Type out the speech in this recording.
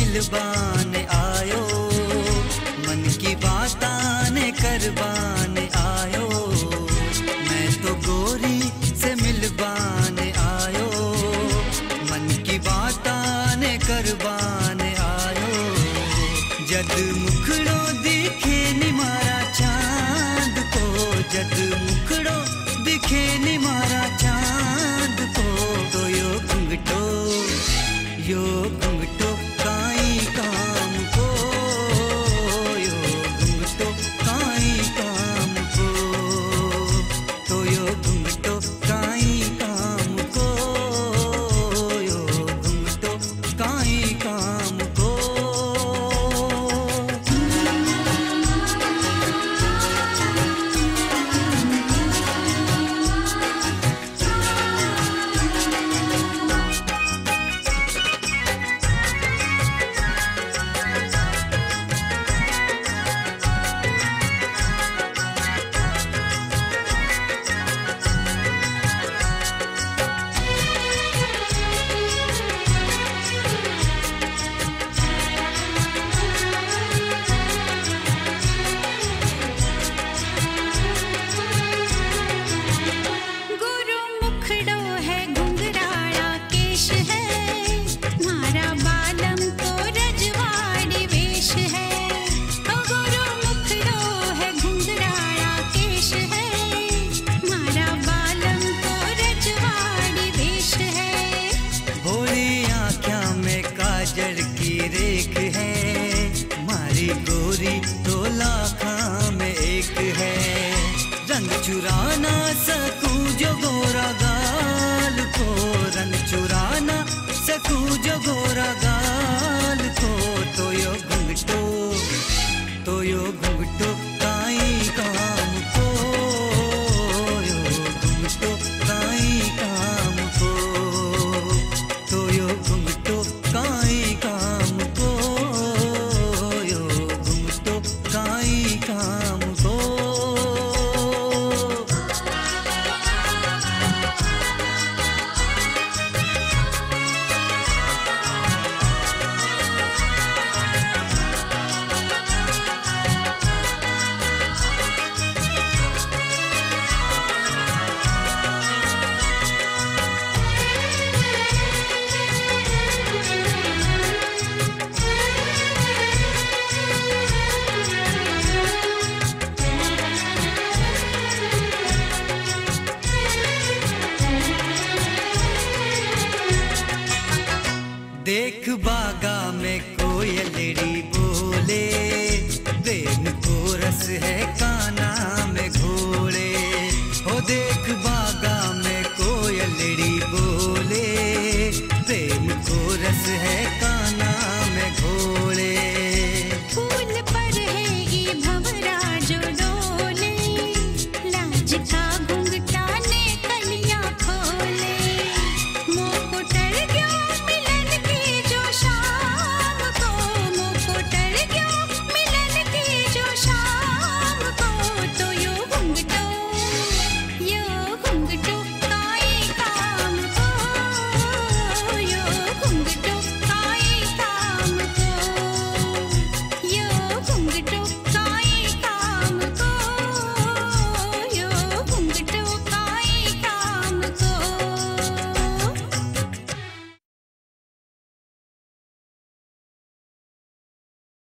मिलवाने आयो, मन की बाताने करवाने आयो। मैं तो गोरी से मिलवाने आयो, मन की बाताने करवाने आयो। जद मुखड़ो दिखे नी मारा चांद को, जद मुखड़ो दिखे नी मारा चांद को। तो यो घुंघटो काई काम को, यो घुंघटो काई काम को। तो यो घुंघटो काई काम को, यो घुंघटो काई काम को। काजल की रेख है मारी गोरी, तो लाखों में एक है। रंग चुरा ना सकूं जो गोरा गाल को, रंग चुरा ना सकूं जो गोरा गाल को। तो यो घुंघटो काई काम को, यो घुंघटो काई काम को। तो यो घुंघटो काई काम को, यो घुंघटो काई काम को। देख बागा में कोयलड़ी बोले, प्रेम को रस है।